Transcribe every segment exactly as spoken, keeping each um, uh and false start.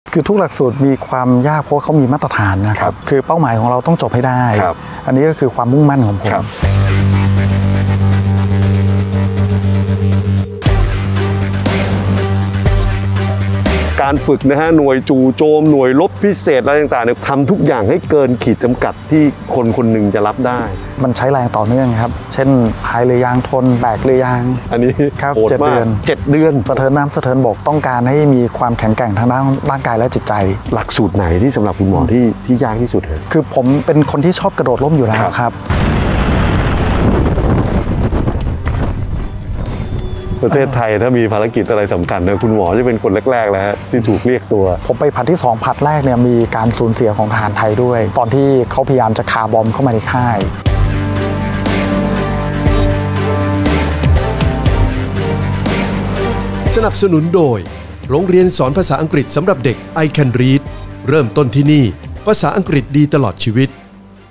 คือทุกหลักสูตรมีความยากเพราะเขามีมาตรฐานนะครับคือเป้าหมายของเราต้องจบให้ได้อันนี้ก็คือความมุ่งมั่นของผมการฝึกนะฮะหน่วยจู่โจมหน่วยรบพิเศษอะไรต่างๆเนี่ยทำทุกอย่างให้เกินขีดจำกัดที่คนคนหนึ่งจะรับได้มันใช้แรงต่อเนื่องครับเช่นพายเรือยางทนแบกเรือยางอันนี้ครับเจ็ดเดือนเจ็ดเดือนสะเทินน้ำสะเทินบกต้องการให้มีความแข็งแกร่งทางด้านร่างกายและจิตใจหลักสูตรไหนที่สำหรับคุณหมอที่ที่ยากที่สุดเลยคือผมเป็นคนที่ชอบกระโดดร่มอยู่แล้วครับประเทศไทยถ้ามีภารกิจอะไรสำคัญนะคุณหมอจะเป็นคนแรกๆแล้วที่ถูกเรียกตัวผมไปผัดที่สองผัดแรกเนี่ยมีการสูญเสียของทหารไทยด้วยตอนที่เขาพยายามจะคาร์บอมเข้ามาในค่ายสนับสนุนโดยโรงเรียนสอนภาษาอังกฤษสำหรับเด็ก I Can Read เริ่มต้นที่นี่ภาษาอังกฤษดีตลอดชีวิต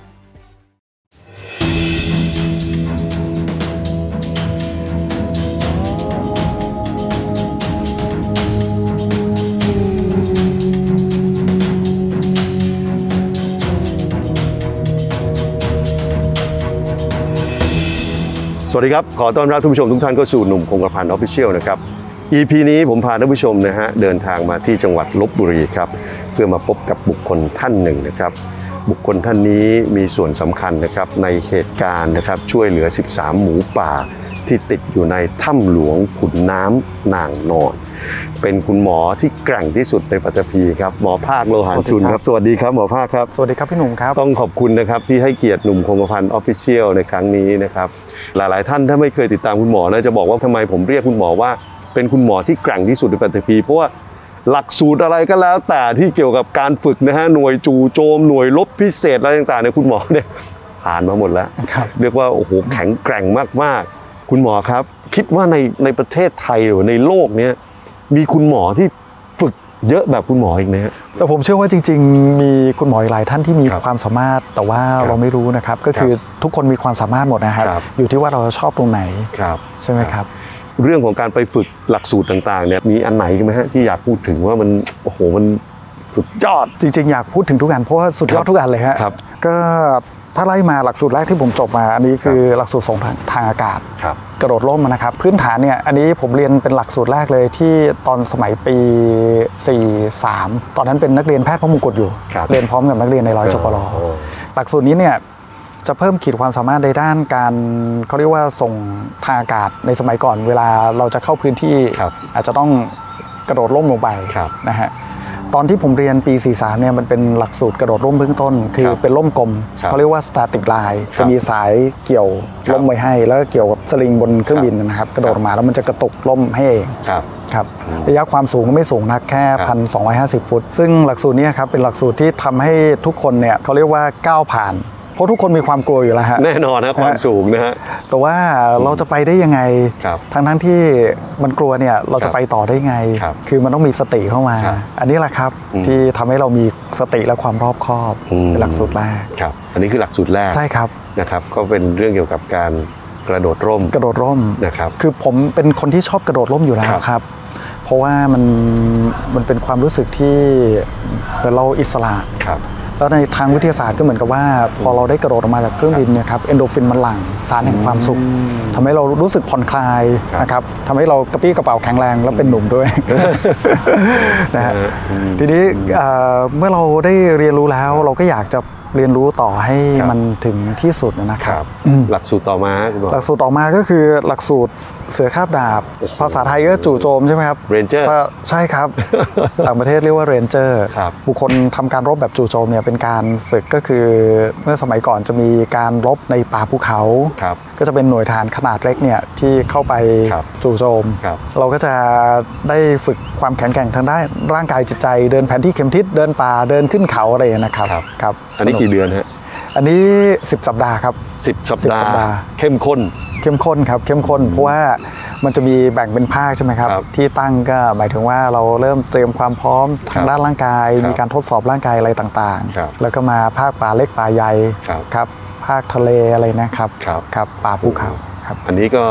สวัสดีครับขอต้อนรับท่านผู้ชมทุกท่านเข้าสู่หนุ่มคงกระพัน Official นะครับ อี พี นี้ผมพาท่านผู้ชมนะฮะเดินทางมาที่จังหวัดลพบุรีครับเพื่อมาพบกับบุคคลท่านหนึ่งนะครับบุคคลท่านนี้มีส่วนสำคัญนะครับในเหตุการณ์นะครับช่วยเหลือสิบสามหมูป่าที่ติดอยู่ในถ้ำหลวงขุนน้ำนางนอนเป็นคุณหมอที่แกร่งที่สุดในปัตตภีครับหมอภาคโลหะชุนครับสวัสดีครับหมอภาคครับสวัสดีครับพี่หนุ่มครับต้องขอบคุณนะครับที่ให้เกียรติหนุ่มคงกระพัน Official ในครั้งนี้นะครับหลายๆท่านถ้าไม่เคยติดตามคุณหมอนะจะบอกว่าทำไมผมเรียกคุณหมอว่าเป็นคุณหมอที่แกร่งที่สุดในปัตตภีเพราะว่าหลักสูตรอะไรก็แล้วแต่ที่เกี่ยวกับการฝึกนะฮะหน่วยจู่โจมหน่วยรบพิเศษอะไรต่างๆเนี่ยคุณหมอเนี่ยผ่านมาหมดแล้วเรียกว่าโอ้โหแข็งแกร่งมากๆคุณหมอครับคิดว่าในในประเทศไทยหรือในโลกนี้มีคุณหมอที่ฝึกเยอะแบบคุณหมออีกไหมฮะแต่ผมเชื่อว่าจริงๆมีคุณหมอหลายท่านที่มีความสามารถแต่ว่าเราไม่รู้นะครับก็คือทุกคนมีความสามารถหมดนะครับอยู่ที่ว่าเราชอบตรงไหนใช่ไหมครับเรื่องของการไปฝึกหลักสูตรต่างๆเนี่ยมีอันไหนกันไหมฮะที่อยากพูดถึงว่ามันโอ้โหมันสุดยอดจริงๆอยากพูดถึงทุกอันเพราะว่าสุดยอดทุกอันเลยฮะก็ถ้าไล่มาหลักสูตรแรกที่ผมจบมาอันนี้คือหลักสูตรส่งทางอากาศกระโดดร่มนะครับพื้นฐานเนี่ยอันนี้ผมเรียนเป็นหลักสูตรแรกเลยที่ตอนสมัยปีสี่สามตอนนั้นเป็นนักเรียนแพทย์พระมงกุฎอยู่เรียนพร้อมกับนักเรียนในร้อยจปรหลักสูตรนี้เนี่ยจะเพิ่มขีดความสามารถในด้านการเขาเรียกว่าส่งทางอากาศในสมัยก่อนเวลาเราจะเข้าพื้นที่อาจจะต้องกระโดดร่มลงไปนะฮะตอนที่ผมเรียนปีสี่สามเนี่ยมันเป็นหลักสูตรกระโดดร่มเบื้องต้นคือเป็นร่มกลมเขาเรียกว่า static line จะมีสายเกี่ยวร่มไว้ให้แล้วก็เกี่ยวกับสลิงบนเครื่องบินนะครับกระโดดมาแล้วมันจะกระตุกร่มให้เองครับระยะความสูงก็ไม่สูงนักแค่พันสองร้อยห้าสิบฟุตซึ่งหลักสูตรนี้ครับเป็นหลักสูตรที่ทำให้ทุกคนเนี่ยเขาเรียกว่าก้าวผ่านเพราะทุกคนมีความกลัวอยู่แล้วฮะแน่นอนนะความสูงนะฮะแต่ว่าเราจะไปได้ยังไงทั้งทั้งที่มันกลัวเนี่ยเราจะไปต่อได้ไงคือมันต้องมีสติเข้ามาอันนี้แหละครับที่ทำให้เรามีสติและความรอบคอบเป็นหลักสูตรแรกครับอันนี้คือหลักสูตรแรกใช่ครับนะครับก็เป็นเรื่องเกี่ยวกับการกระโดดร่มกระโดดร่มนะครับคือผมเป็นคนที่ชอบกระโดดร่มอยู่แล้วครับเพราะว่ามันมันเป็นความรู้สึกที่เราอิสระแล้วในทางวิทยาศาสตร์ก็เหมือนกับว่าพอเราได้กระโดดออกมาจากเครื่องบินเนี่ยครับเอนโดฟินมันหลั่งสารแห่งความสุขทำให้เรารู้สึกผ่อนคลายนะครับทำให้เรากระปี้กระเป๋าแข็งแรงแล้วเป็นหนุ่มด้วยนะฮะทีนี้เมื่อเราได้เรียนรู้แล้วเราก็อยากจะเรียนรู้ต่อให้มันถึงที่สุดนะครับหลักสูตรต่อมาหลักสูตรต่อมาก็คือหลักสูตรเสือคาบดาบภาษาไทยก็จู่โจมใช่ไหมครับเรนเจอร์ใช่ครับต่างประเทศเรียกว่าเรนเจอร์บุคคลทำการรบแบบจู่โจมเนี่ยเป็นการฝึกก็คือเมื่อสมัยก่อนจะมีการรบในป่าภูเขาก็จะเป็นหน่วยทหารขนาดเล็กเนี่ยที่เข้าไปจู่โจมเราก็จะได้ฝึกความแข็งแกร่งทางด้านร่างกายจิตใจเดินแผนที่เข็มทิศเดินป่าเดินขึ้นเขาอะไรนะครับครับอันนี้กี่เดือนฮะอันนี้สิบสัปดาห์ครับสิบสัปดาห์เข้มข้นเข้มข้นครับเข้มข้นเพราะว่ามันจะมีแบ่งเป็นภาคใช่ไหมครับที่ตั้งก็หมายถึงว่าเราเริ่มเตรียมความพร้อมทางด้านร่างกายมีการทดสอบร่างกายอะไรต่างๆแล้วก็มาภาคป่าเล็กป่าใหญ่ครับภาคทะเลอะไรนะครับครับป่าภูเขาครับอันนี้ก็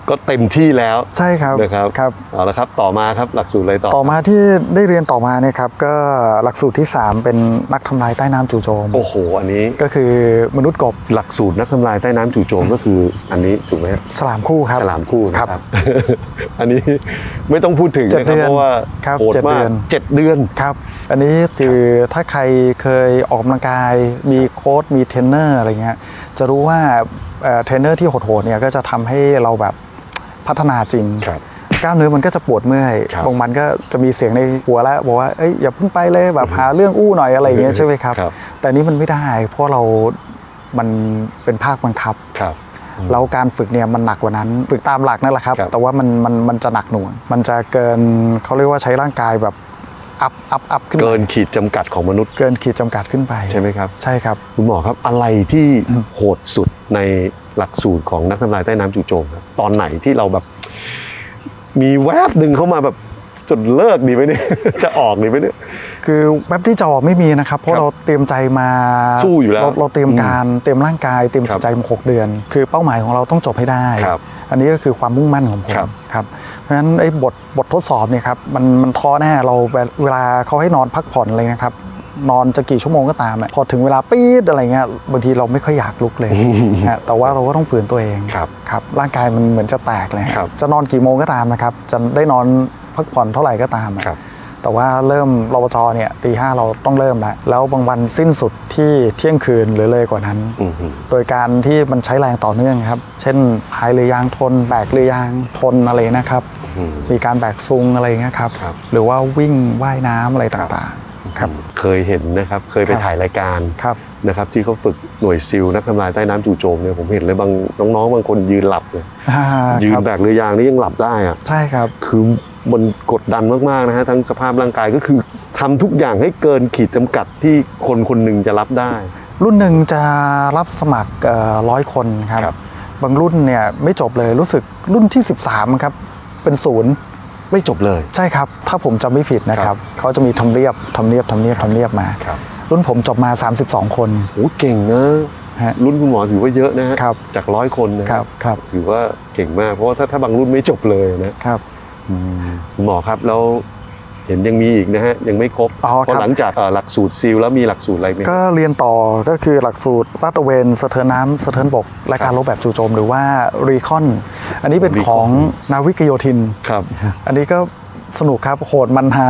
ก็เต็มที่แล้วใช่ครับนะครับครับเอาละครับต่อมาครับหลักสูตรอะไรต่อต่อมาที่ได้เรียนต่อมาเนี่ยครับก็หลักสูตรที่สามเป็นนักทำลายใต้น้ำจู่โจมโอ้โหอันนี้ก็คือมนุษย์กบหลักสูตรนักทำลายใต้น้ำจู่โจมก็คืออันนี้ถูกไหมฉลามคู่ครับฉลามคู่นะครับอันนี้ไม่ต้องพูดถึงนะครับเพราะว่าโหดมากเจ็ดเดือนครับอันนี้คือถ้าใครเคยออกกำลังกายมีโค้ชมีเทรนเนอร์อะไรเงี้ยจะรู้ว่าเทรนเนอร์ที่โหดๆเนี่ยก็จะทำให้เราแบบพัฒนาจริงกล้ามเนื้อมันก็จะปวดเมื่อยบางมันก็จะมีเสียงในหัวแล้วบอกว่าเอ้ยอย่าเพิ่งไปเลยแบบหาเรื่องอู้หน่อยอะไรอย่างเงี้ยใช่ไหมครับแต่นี้มันไม่ได้เพราะเรามันเป็นภาคบังคับแล้วการฝึกเนี่ยมันหนักกว่านั้นฝึกตามหลักนั่นแหละครับแต่ว่ามันมันมันจะหนักหน่วงมันจะเกินเขาเรียกว่าใช้ร่างกายแบบอัพอัพอัพขึ้นเกินขีดจำกัดของมนุษย์เกินขีดจำกัดขึ้นไปใช่ไหมครับใช่ครับคุณหมอครับอะไรที่โหดสุดในหลักสูตรของนักทำลายใต้น้ำจู่โจมครับตอนไหนที่เราแบบมีแวบหนึ่งเข้ามาแบบจนเลิกดีไหมเนี่ยจะออกดีไหมเนี่ยคือแวบที่จะออกไม่มีนะครับเพราะเราเตรียมใจมาสู้อยู่แล้วเราเตรียมการเตรียมร่างกายเตรียมจิตใจมาหกเดือนคือเป้าหมายของเราต้องจบให้ได้อันนี้ก็คือความมุ่งมั่นของผมครับเพราะฉะนั้นไอ้บทบททดสอบเนี่ยครับมันมันท้อแน่เราเวลาเขาให้นอนพักผ่อนอะไรนะครับนอนจะกี่ชั่วโมงก็ตามพอถึงเวลาปี๊ดอะไรเงี้ยบางทีเราไม่ค่อยอยากลุกเลยนะแต่ว่าเราก็ต้องฝืนตัวเองครับร่างกายมันเหมือนจะแตกเลยจะนอนกี่โมงก็ตามนะครับจะได้นอนพักผ่อนเท่าไหร่ก็ตามแต่ว่าเริ่มรปภเนี่ยตีห้าเราต้องเริ่มแล้วแล้วบางวันสิ้นสุดที่เที่ยงคืนหรือเลยกว่านั้นโดยการที่มันใช้แรงต่อเนื่องครับเช่นพายเรือยางทนแบกเรือยางทนอะไรนะครับมีการแบกซุงอะไรเงี้ยครับหรือว่าวิ่งว่ายน้ำอะไรต่างๆครับเคยเห็นนะครับเคยไปถ่ายรายการนะครับที่เขาฝึกหน่วยซิลนักทำลายใต้น้ำจู่โจมเนี่ยผมเห็นเลยบางน้องๆบางคนยืนหลับเลยยืนแบกเรือยางนี่ยังหลับได้อะใช่ครับคือมันกดดันมากๆนะฮะทั้งสภาพร่างกายก็คือทำทุกอย่างให้เกินขีดจำกัดที่คนคนหนึ่งจะรับได้รุ่นหนึ่งจะรับสมัครร้อยคนครับบางรุ่นเนี่ยไม่จบเลยรู้สึกรุ่นที่สิบสามครับเป็นศูนย์ไม่จบเลยใช่ครับถ้าผมจำไม่ผิดนะครับเขาจะมีทำเนียบทำเนียบทำเนียบทำเนียบมารุ่นผมจบมาสามสิบสองคนโอ้เก่งนะรุ่นคุณหมอถือว่าเยอะนะจากร้อยคนนะครับถือว่าเก่งมากเพราะว่าถ้าถ้าบางรุ่นไม่จบเลยนะครับคุณหมอครับแล้วเห็นยังมีอีกนะฮะยังไม่ครบเพราะหลังจากหลักสูตรซีลแล้วมีหลักสูตรอะไรไหมก็เรียนต่อก็คือหลักสูตรลาดตระเวนสะเทินน้ำสะเทินบกและการรบแบบจู่โจมหรือว่ารีคอนอันนี้เป็นของนาวิกโยธินครับอันนี้ก็สนุกครับโหดมันฮา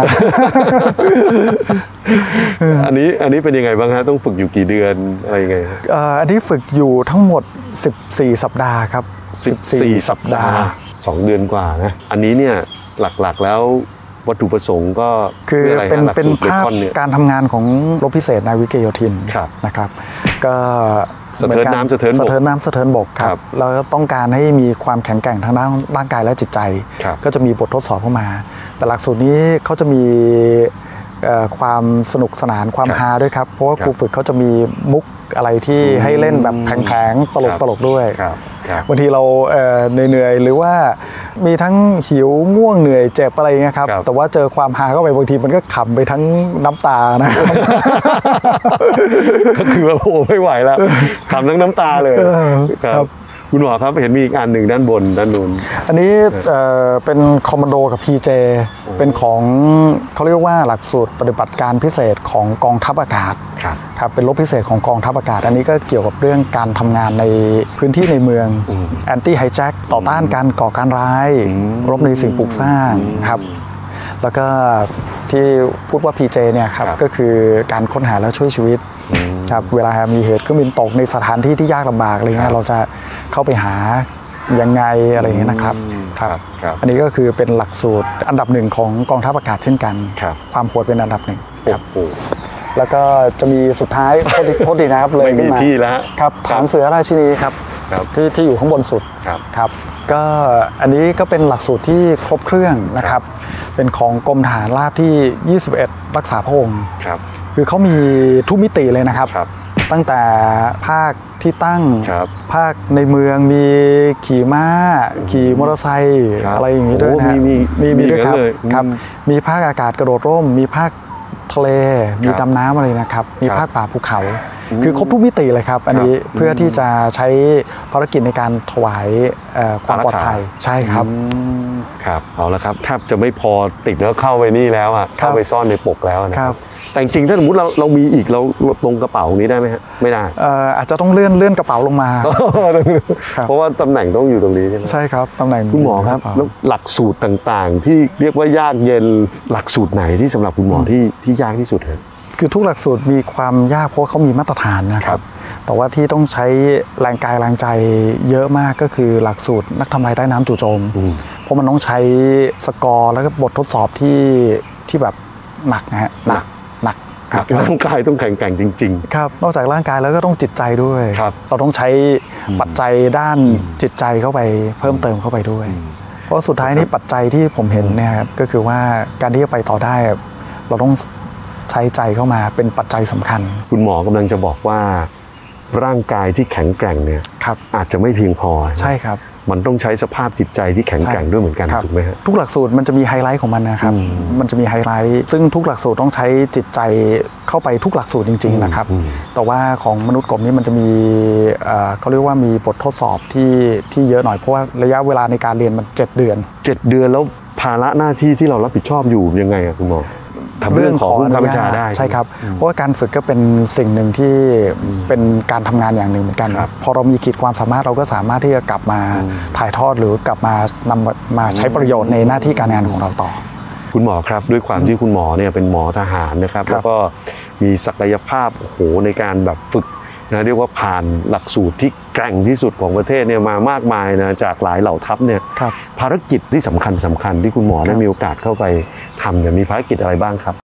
อันนี้อันนี้เป็นยังไงบ้างฮะต้องฝึกอยู่กี่เดือนอะไรยังไงอันนี้ฝึกอยู่ทั้งหมดสิบสี่สัปดาห์ครับสิบสี่สัปดาห์สองเดือนกว่านะอันนี้เนี่ยหลักๆแล้ววัตถุประสงค์ก็คือเป็นเป็นภาพการทำงานของรบพิเศษนาวิกโยธินนะครับก็สะเทินน้ำสะเทินบกสะเทินน้ำสะเทินบกครับเราต้องการให้มีความแข็งแกร่งทางด้านร่างกายและจิตใจก็จะมีบททดสอบเข้ามาแต่หลักสูตรนี้เขาจะมีความสนุกสนานความฮาด้วยครับเพราะว่าครูฝึกเขาจะมีมุกอะไรที่ให้เล่นแบบแผงๆตลกๆด้วยบางทีเราเหนื่อยๆหรือว่ามีทั้งหิวง่วงเหนื่อยเจ็บอะไรเงี้ยครับแต่ว่าเจอความฮาเข้าไปบางทีมันก็ขำไปทั้งน้ำตานะก็คือว่าโอ้ไม่ไหวแล้วขำทั้งน้ำตาเลยครับคุณหมอครับเห็นมีอีกอันหนึ่งด้านบนด้านนู้นอันนี้เป็นคอมมานโดกับ พี เจ เป็นของเขาเรียกว่าหลักสูตรปฏิบัติการพิเศษของกองทัพอากาศครับเป็นรบพิเศษของกองทัพอากาศอันนี้ก็เกี่ยวกับเรื่องการทำงานในพื้นที่ในเมืองแอนตี้ไฮแจ็คต่อต้านการก่อการร้ายรบในสิ่งปลูกสร้างครับแล้วก็ที่พูดว่า พี เจ เนี่ยครับก็คือการค้นหาและช่วยชีวิตครับเวลามีเหตุเครื่องบินตกในสถานที่ที่ยากลำบากอะไรเงี้ยเราจะเข้าไปหายังไงอะไรอย่างเงี้ยนะครับครับอันนี้ก็คือเป็นหลักสูตรอันดับหนึ่งของกองทัพอากาศเช่นกันความโหดเป็นอันดับหนึ่งครับแล้วก็จะมีสุดท้ายโทษดีนะครับเลยไม่มีที่แล้วครับฐานเสือราชินีครับที่ที่อยู่ข้างบนสุดครับก็อันนี้ก็เป็นหลักสูตรที่ครบเครื่องนะครับเป็นของกรมทหารราบที่ยี่สิบเอ็ดรักษาพระองค์คือเขามีทุกมิติเลยนะครับตั้งแต่ภาคที่ตั้งภาคในเมืองมีขี่ม้าขี่มอเตอร์ไซค์อะไรอย่างนี้ด้วยนะมีมีมีด้วยครับครับมีภาคอากาศกระโดดร่มมีภาคทะเลมีดำน้ำอะไรนะครับมีภาคป่าภูเขาคือครบทุกมิติเลยครับอันนี้เพื่อที่จะใช้ภารกิจในการถวายความปลอดภัยใช่ครับครับเอาละครับแทบจะไม่พอติดแล้วเข้าไปนี่แล้วอ่ะเข้าไปซ่อนในปกแล้วนะครับแต่จริงๆถ้าสมมติเราเรามีอีกเราตรงกระเป๋านี้ได้ไหมฮะไม่ได้อาจจะต้องเลื่อนเลื่อนกระเป๋าลงมาเพราะว่าตำแหน่งต้องอยู่ตรงนี้ใช่ไหมใช่ครับตำแหน่งคุณหมอครับแล้วหลักสูตรต่างๆที่เรียกว่ายากเย็นหลักสูตรไหนที่สำหรับคุณหมอที่ที่ยากที่สุดครับคือทุกหลักสูตรมีความยากเพราะเขามีมาตรฐานนะครับแต่ว่าที่ต้องใช้แรงกายแรงใจเยอะมากก็คือหลักสูตรนักทำลายใต้น้ำจู่โจมเพราะมันต้องใช้สกอร์แล้วก็บททดสอบที่ที่แบบหนักนะฮะหนักหนักร่างกายต้องแข็งแกร่งจริงๆครับนอกจากร่างกายแล้วก็ต้องจิตใจด้วยเราต้องใช้ปัจจัยด้านจิตใจเข้าไปเพิ่มเติมเข้าไปด้วยเพราะสุดท้ายนี้ปัจจัยที่ผมเห็นเนี่ยก็คือว่าการที่จะไปต่อได้เราต้องใช้ใจเข้ามาเป็นปัจจัยสำคัญคุณหมอกำลังจะบอกว่าร่างกายที่แข็งแกร่งเนี่ยอาจจะไม่เพียงพอใช่ครับมันต้องใช้สภาพจิตใจที่แข็งแกร่งด้วยเหมือนกันถูกไหมครับทุกหลักสูตรมันจะมีไฮไลท์ของมันนะครับมันจะมีไฮไลท์ซึ่งทุกหลักสูตรต้องใช้จิตใจเข้าไปทุกหลักสูตรจริงๆนะครับแต่ว่าของมนุษย์กบนี้มันจะมีเขาเรียกว่ามีบททดสอบที่ที่เยอะหน่อยเพราะว่าระยะเวลาในการเรียนมันเจ็ดเดือนเจ็ดเดือนแล้วภาระหน้าที่ที่เรารับผิดชอบอยู่ยังไงอะคุณหมอทำเรื่องของผู้บังคับบัญชาได้ใช่ครับเพราะว่าการฝึกก็เป็นสิ่งหนึ่งที่เป็นการทำงานอย่างหนึ่งเหมือนกันพอเรามีขีดความสามารถเราก็สามารถที่จะกลับมาถ่ายทอดหรือกลับมานำมาใช้ประโยชน์ในหน้าที่การงานของเราต่อคุณหมอครับด้วยความที่คุณหมอเนี่ยเป็นหมอทหารนะครับแล้วก็มีศักยภาพโอ้โหในการแบบฝึกนะเรียกว่าผ่านหลักสูตรที่แกร่งที่สุดของประเทศเนี่ยมามากมายนะจากหลายเหล่าทัพเนี่ยภารกิจที่สำคัญสำคัญที่คุณหมอได้มีโอกาสเข้าไปทำเนี่ยมีภารกิจอะไรบ้างครับ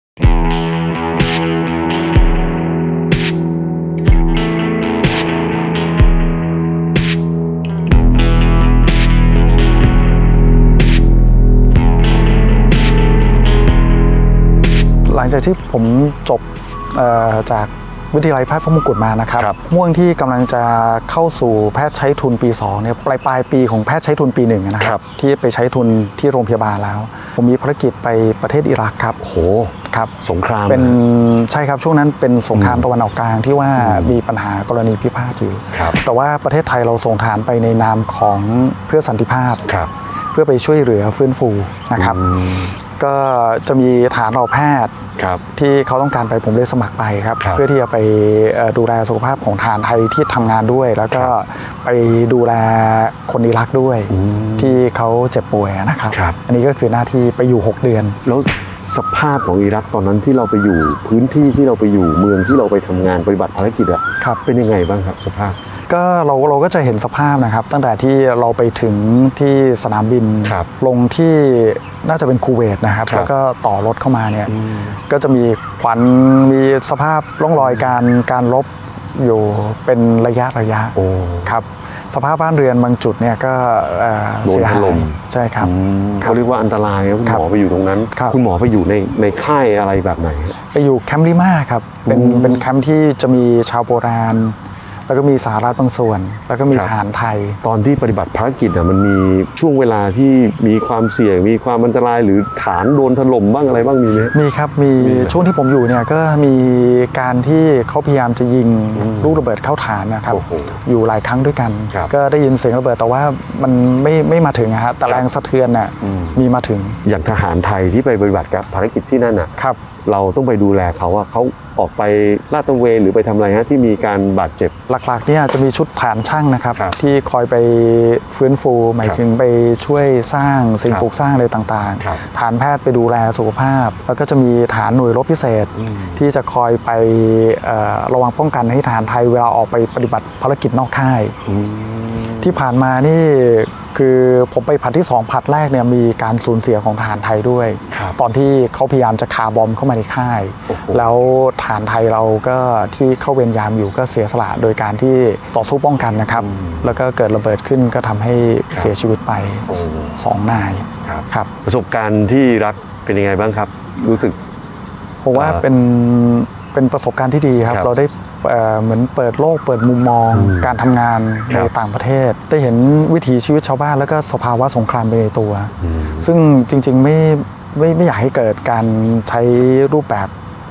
หลังจากที่ผมจบจากวิทยาลัยแพทย์พระมงกุฎมานะครับม่วงที่กำลังจะเข้าสู่แพทย์ใช้ทุนปีสองเนี่ยปลายปลายปีของแพทย์ใช้ทุนปีหนึ่งนะครับที่ไปใช้ทุนที่โรงพยาบาลแล้วผมมีภารกิจไปประเทศอิรักครับโหครับสงครามเป็นใช่ครับช่วงนั้นเป็นสงครามตะวันออกกลางที่ว่ามีปัญหากรณีพิพาทอยู่แต่ว่าประเทศไทยเราส่งทหารไปในนามของเพื่อสันติภาพเพื่อไปช่วยเหลือฟื้นฟูนะครับก็จะมีฐานเราแพทย์ที่เขาต้องการไปผมเลยสมัครไปครับเพื่อที่จะไปดูแลสุขภาพของทหารไทยที่ทำงานด้วยแล้วก็ไปดูแลคนอิรักด้วยที่เขาเจ็บป่วยนะครับอันนี้ก็คือหน้าที่ไปอยู่หกเดือนแล้วสภาพของอิรักตอนนั้นที่เราไปอยู่พื้นที่ที่เราไปอยู่เมืองที่เราไปทำงานปฏิบัติภารกิจอะเป็นยังไงบ้างครับสภาพก็เราเราก็จะเห็นสภาพนะครับตั้งแต่ที่เราไปถึงที่สนามบินลงที่น่าจะเป็นคูเวตนะครับแล้วก็ต่อรถเข้ามาเนี่ยก็จะมีควันมีสภาพร่องรอยการการรบอยู่เป็นระยะระยะครับสภาพบ้านเรือนบางจุดเนี่ยก็โดนถล่มใช่ครับเขาเรียกว่าอันตรายคุณหมอไปอยู่ตรงนั้นคุณหมอไปอยู่ในในค่ายอะไรแบบไหนไปอยู่แคมป์ลิมาครับเป็นเป็นแคมป์ที่จะมีชาวโบราณแล้วก็มีสหรัฐบางส่วนแล้วก็มีทหารไทยตอนที่ปฏิบัติภารกิจอ่ะมันมีช่วงเวลาที่มีความเสี่ยงมีความอันตรายหรือฐานโดนถล่มบ้างอะไรบ้างมีไหมมีครับมีช่วงที่ผมอยู่เนี่ยก็มีการที่เขาพยายามจะยิงลูกระเบิดเข้าฐานนะครับอยู่หลายครั้งด้วยกันก็ได้ยินเสียงระเบิดแต่ว่ามันไม่ไม่มาถึงนะฮะแต่แรงสะเทือนน่ะมีมาถึงอย่างทหารไทยที่ไปปฏิบัติกับภารกิจที่นั่นน่ะเราต้องไปดูแลเขาว่าเขาออกไปลาดตระเวนหรือไปทำอะไรฮะที่มีการบาดเจ็บหลักๆเนี่ยจะมีชุดฐานช่างนะครับที่คอยไปฟื้นฟูหมายถึงไปช่วยสร้างสิ่งปลูกสร้างอะไรต่างๆฐานแพทย์ไปดูแลสุขภาพแล้วก็จะมีฐานหน่วยรบพิเศษที่จะคอยไประวังป้องกันให้ฐานไทยเวลาออกไปปฏิบัติภารกิจนอกค่ายที่ผ่านมานี่คือผมไปผัดที่สองผัดแรกเนี่ยมีการสูญเสียของทหารไทยด้วยตอนที่เขาพยายามจะคาร์บอมเข้ามาในค่ายแล้วทหารไทยเราก็ที่เข้าเวรยามอยู่ก็เสียสละโดยการที่ต่อสู้ป้องกันนะครับแล้วก็เกิดระเบิดขึ้นก็ทำให้เสียชีวิตไปสองนายครับประสบการณ์ที่รักเป็นยังไงบ้างครับรู้สึกผมว่าเป็นเป็นประสบการณ์ที่ดีครับเราได้เหมือนเปิดโลกเปิดมุมมองการทำงานในต่างประเทศได้เห็นวิถีชีวิตชาวบ้านแล้วก็สภาวะสงครามไปในตัวซึ่งจริงๆไม่ไม่ไม่อยากให้เกิดการใช้รูปแบบโ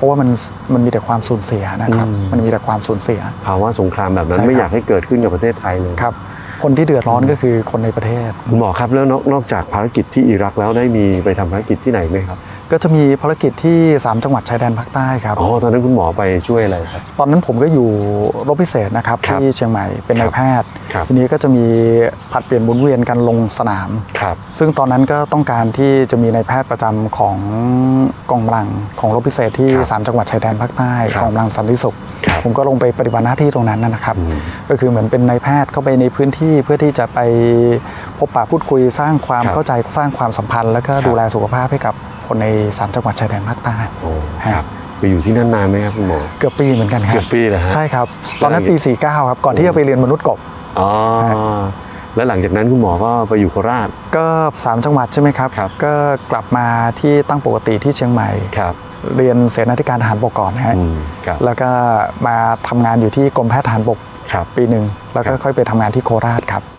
ราะว่ามันมันมีแต่ความสูญเสียนะครับมันมีแต่ความสูญเสียภาวะสงครามแบบนั้นไม่อยากให้เกิดขึ้นกับประเทศไทยเลยครับคนที่เดือดร้อนก็คือคนในประเทศคุณหมอครับแล้วนอกจากภารกิจที่อิรักแล้วได้มีไปทำภารกิจที่ไหนไหมครับก็จะมีภารกิจที่สามจังหวัดชายแดนภาคใต้ครับอ๋อตอนนั้นคุณหมอไปช่วยอะไรครับตอนนั้นผมก็อยู่รบพิเศษนะครับที่เชียงใหม่เป็นนายแพทย์ทีนี้ก็จะมีผลัดเปลี่ยนหมุนเวียนกันลงสนามซึ่งตอนนั้นก็ต้องการที่จะมีนายแพทย์ประจำของกองกำลังของรบพิเศษที่สามจังหวัดชายแดนภาคใต้กองกำลังสันติสุขผมก็ลงไปปฏิบัติหน้าที่ตรงนั้นนะครับก็คือเหมือนเป็นนายแพทย์เข้าไปในพื้นที่เพื่อที่จะไปพบปะพูดคุยสร้างความเข้าใจสร้างความสัมพันธ์แล้วก็ดูแลสุขภาพให้กับคนในสามจังหวัดชายแดนภาคใต้ครับไปอยู่ที่นั่นนานไหมครับคุณหมอเกือบปีเหมือนกันครับเกือบปีเหรอฮะใช่ครับตอนนั้นปีสี่สิบเก้าครับก่อนที่จะไปเรียนมนุษย์กบอ๋อแล้วหลังจากนั้นคุณหมอก็ไปอยู่โคราชก็สามจังหวัดใช่ไหมครับก็กลับมาที่ตั้งปกติที่เชียงใหม่เรียนเสนาธิการทหารบกก่อนนะฮะแล้วก็มาทำงานอยู่ที่กรมแพทย์ทหารบกปีหนึ่งแล้วก็ค่อยไปทำงานที่โคราชครับ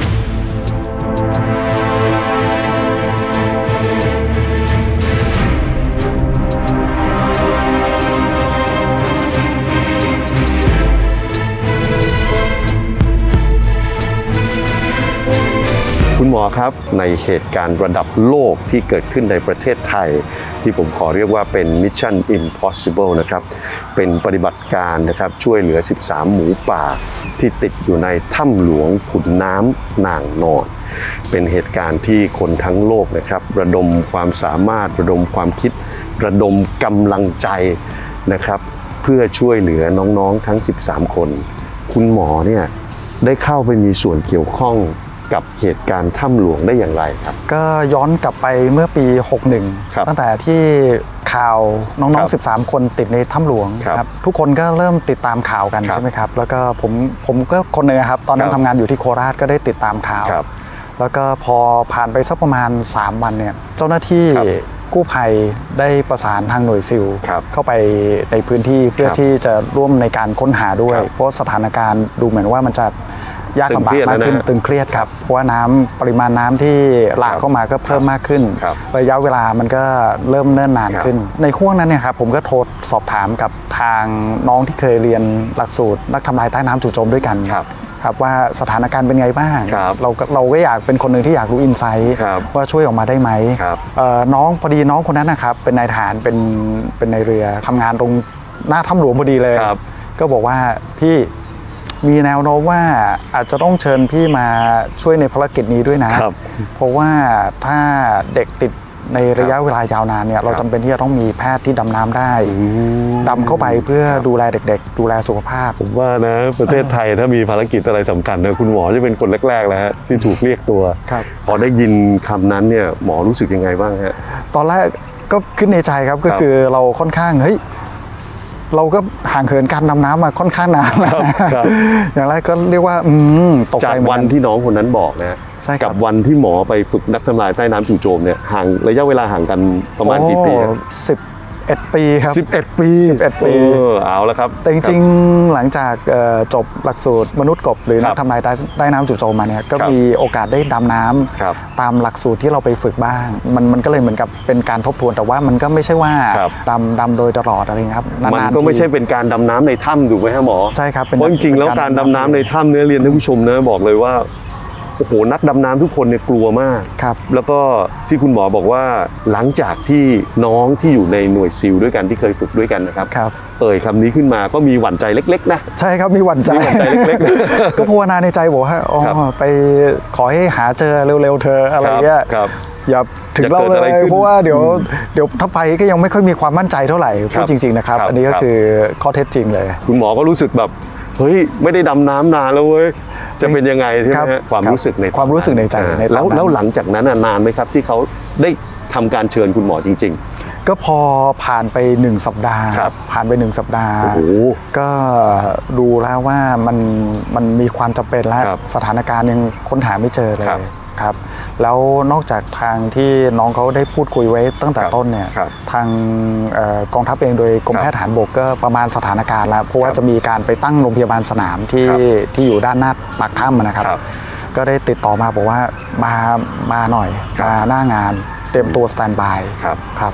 คุณหมอครับในเหตุการณ์ระดับโลกที่เกิดขึ้นในประเทศไทยที่ผมขอเรียกว่าเป็น Mission Impossible นะครับเป็นปฏิบัติการนะครับช่วยเหลือสิบสามหมูป่าที่ติดอยู่ในถ้ำหลวงขุนน้ำนางนอนเป็นเหตุการณ์ที่คนทั้งโลกนะครับระดมความสามารถระดมความคิดระดมกำลังใจนะครับเพื่อช่วยเหลือน้องๆทั้งสิบสามคนคุณหมอเนี่ยได้เข้าไปมีส่วนเกี่ยวข้องกับเหตุการณ์ถ้ำหลวงได้อย่างไรครับก็ย้อนกลับไปเมื่อปีหกสิบเอ็ดตั้งแต่ที่ข่าวน้องๆสิบสามคนติดในถ้ำหลวงครับทุกคนก็เริ่มติดตามข่าวกันใช่ไหมครับแล้วก็ผมผมก็คนหนึ่งครับตอนนั้นทำงานอยู่ที่โคราชก็ได้ติดตามข่าวแล้วก็พอผ่านไปสักประมาณสามวันเนี่ยเจ้าหน้าที่กู้ภัยได้ประสานทางหน่วยซิลเข้าไปในพื้นที่เพื่อที่จะร่วมในการค้นหาด้วยเพราะสถานการณ์ดูเหมือนว่ามันจะยากลำบากมากขึ้นตึงเครียดครับเพราะว่าน้ำปริมาณน้ำที่หลากเข้ามาก็เพิ่มมากขึ้นระยะเวลามันก็เริ่มเนิ่นนานขึ้นในช่วงนั้นเนี่ยครับผมก็โทรสอบถามกับทางน้องที่เคยเรียนหลักสูตรนักทำลายใต้น้ำจู่โจมด้วยกันครับว่าสถานการณ์เป็นไงบ้างเราเราก็อยากเป็นคนหนึ่งที่อยากรู้อินไซต์ว่าช่วยออกมาได้ไหมน้องพอดีน้องคนนั้นนะครับเป็นนายทหารเป็นเป็นนายเรือทำงานตรงหน้าถ้ำหลวงพอดีเลยก็บอกว่าพี่มีแนวโน้มว่าอาจจะต้องเชิญพี่มาช่วยในภารกิจนี้ด้วยนะเพราะว่าถ้าเด็กติดในระยะเวลายาวนานเนี่ยเราจำเป็นที่จะต้องมีแพทย์ที่ดำน้ำได้ดำเข้าไปเพื่อดูแลเด็กๆดูแลสุขภาพผมว่านะประเทศไทยถ้ามีภารกิจอะไรสำคัญนะคุณหมอจะเป็นคนแรกๆแล้วที่ถูกเรียกตัวพอได้ยินคำนั้นเนี่ยหมอรู้สึกยังไงบ้างฮะตอนแรกก็ขึ้นในใจครับก็คือเราค่อนข้างเฮ้ยเราก็ห่างเหินการดำน้ำมาค่อนข้างนานแล้วอย่างไรก็เรียกว่าตกใจจากวันที่น้องคนนั้นบอกนะกับวันที่หมอไปฝึกนักทำลายใต้น้ำจู่โจมเนี่ยห่างระยะเวลาห่างกันประมาณกี่ปีสิบเอ็ดปีครับสิบเอ็ดปีสิบเอ็ดปีเอาแล้วครับแต่จริงๆหลังจากจบหลักสูตรมนุษย์กบหรือนักทำลายใต้น้ำจู่โจมมาเนี่ยก็มีโอกาสได้ดำน้ำตามหลักสูตรที่เราไปฝึกบ้างมันมันก็เลยเหมือนกับเป็นการทบทวนแต่ว่ามันก็ไม่ใช่ว่าดำดำโดยตลอดอะไรครับมันก็ไม่ใช่เป็นการดำน้ำในถ้ำถูกไหมครับหมอใช่ครับเพราะจริงๆแล้วการดำน้ำในถ้ำเนี่ยเรียนท่านผู้ชมนะบอกเลยว่าโอ้โหนักดำน้ำทุกคนเนี่ยกลัวมากครับแล้วก็ที่คุณหมอบอกว่าหลังจากที่น้องที่อยู่ในหน่วยซิลด้วยกันที่เคยฝึกด้วยกันนะครับครับเอ่ยคำนี้ขึ้นมาก็มีหวั่นใจเล็กๆนะใช่ครับมีหวั่นใจเล็กๆก็ภาวนาในใจบอกว่าอ๋อไปขอให้หาเจอเร็วๆเธออะไรเงี้ยอย่าถึงเราเลยเพราะว่าเดี๋ยวเดี๋ยวถ้าไปก็ยังไม่ค่อยมีความมั่นใจเท่าไหร่พูดจริงๆนะครับอันนี้ก็คือข้อเท็จจริงเลยคุณหมอก็รู้สึกแบบเฮ้ยไม่ได้ดำน้ำนานแล้วเว้ยจะเป็นยังไงใช่ไหมความรู้สึกในความรู้สึกในใจแล้วแล้วหลังจากนั้นนานไหมครับที่เขาได้ทำการเชิญคุณหมอจริงๆก็พอผ่านไปหนึ่งสัปดาห์ผ่านไปหนึ่งสัปดาห์ก็ดูแล้วว่ามันมันมีความจำเป็นแล้วสถานการณ์ยังค้นหาไม่เจอเลยครับแล้วนอกจากทางที่น้องเขาได้พูดคุยไว้ตั้งแต่ต้นเนี่ยทางกองทัพเองโดยกรมแพทย์ทหารบกก็ประมาณสถานการณ์แล้วเพราะว่าจะมีการไปตั้งโรงพยาบาลสนามที่ที่อยู่ด้านหน้าปากถ้ำนะครับก็ได้ติดต่อมาบอกว่ามามาหน่อยมาหน้างานเตรียมตัวสแตนด์บายครับ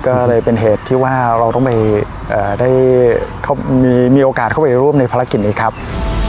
ก็เลยเป็นเหตุที่ว่าเราต้องไปได้เขามีมีโอกาสเข้าไปร่วมในภารกิจนี้ครับ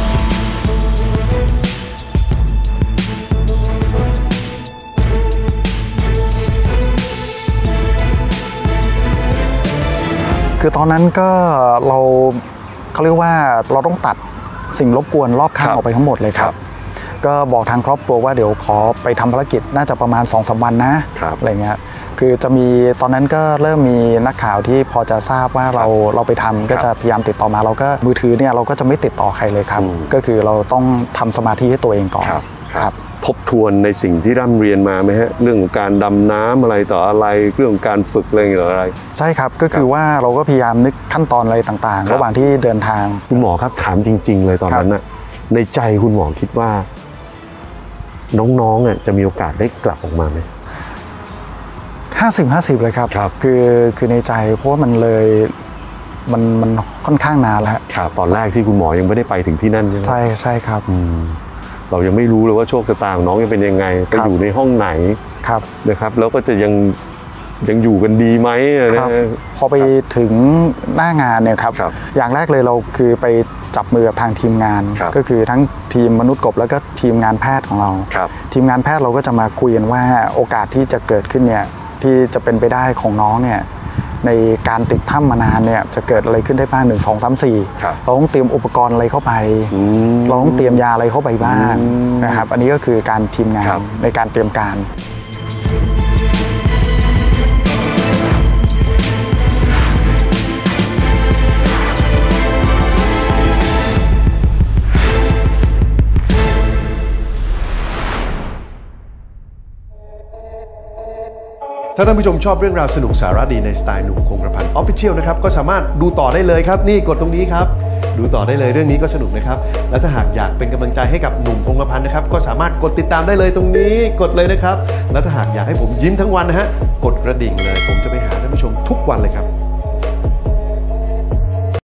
คือตอนนั้นก็เราเขาเรียกว่าเราต้องตัดสิ่งรบกวนรอบข้างออกไปทั้งหมดเลยครับก็บอกทางครอบครัวว่าเดี๋ยวขอไปทำภารกิจน่าจะประมาณ สองสาม วันนะอะไรเงี้ยคือจะมีตอนนั้นก็เริ่มมีนักข่าวที่พอจะทราบว่าเราเราไปทำก็จะพยายามติดต่อมาเราก็มือถือเนี่ยเราก็จะไม่ติดต่อใครเลยครับก็คือเราต้องทำสมาธิให้ตัวเองก่อนครับทบทวนในสิ่งที่ร่ำเรียนมาไหมฮะเรื่องของการดำน้ำอะไรต่ออะไรเรื่องของการฝึกอะไรอย่างเงี้ยอะไรใช่ครับก็คือว่าเราก็พยายามนึกขั้นตอนอะไรต่างๆระหว่างที่เดินทางคุณหมอครับถามจริงๆเลยตอนนั้นน่ะในใจคุณหมอคิดว่าน้องๆอ่ะจะมีโอกาสได้กลับออกมาไหมห้าสิบห้าสิบเลยครับคือคือในใจเพราะว่ามันเลยมันมันค่อนข้างนานแล้วครับตอนแรกที่คุณหมอยังไม่ได้ไปถึงที่นั่นใช่ไหมใช่ใช่ครับเรายังไม่รู้เลยว่าโชคชะตาของน้องจะเป็นยังไงไปอยู่ในห้องไหนนะครับแล้วก็จะยังยังอยู่กันดีไหมนะพอไปถึงหน้างานเนี่ยครับอย่างแรกเลยเราคือไปจับมือกับทางทีมงานก็คือทั้งทีมมนุษย์กบแล้วก็ทีมงานแพทย์ของเราทีมงานแพทย์เราก็จะมาคุยกันว่าโอกาสที่จะเกิดขึ้นเนี่ยที่จะเป็นไปได้ของน้องเนี่ยในการติดถ้ำมานานเนี่ยจะเกิดอะไรขึ้นได้บ้างหนึ่งสองสามสี่เราต้องเตรียมอุปกรณ์อะไรเข้าไปเราต้องเตรียมยาอะไรเข้าไปบ้างนะครับอันนี้ก็คือการทีมงานในการเตรียมการถ้าท่านผู้ชมชอบเรื่องราวสนุกสาระดีในสไตล์หนุ่มคงกระพันออฟฟิเชียลนะครับก็สามารถดูต่อได้เลยครับนี่กดตรงนี้ครับดูต่อได้เลยเรื่องนี้ก็สนุกนะครับและถ้าหากอยากเป็นกำลังใจให้กับหนุ่มคงกระพันนะครับก็สามารถกดติดตามได้เลยตรงนี้กดเลยนะครับและถ้าหากอยากให้ผมยิ้มทั้งวันนะฮะกดกระดิ่งเลยผมจะไปหาท่านผู้ชมทุกวันเลยครับ